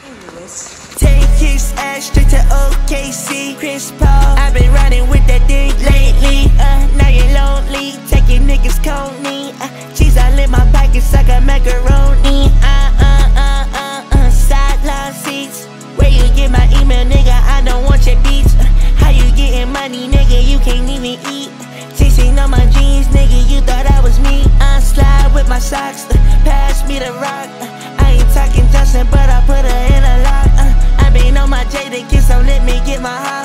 Take his ass straight to OKC. Chris Paul, I've been riding with that dick lately. Now you're lonely, taking niggas coney. Cheese all in my pockets, I got macaroni. Sideline seats. Where you get my email, nigga? I don't want your beats. How you getting money, nigga? You can't even eat. Chasing on my jeans, nigga, you thought I was me. Slide with my socks, pass me the rock. I ain't talking Justin, but I put her in a lock. I been on my Jada kiss, so let me get my heart.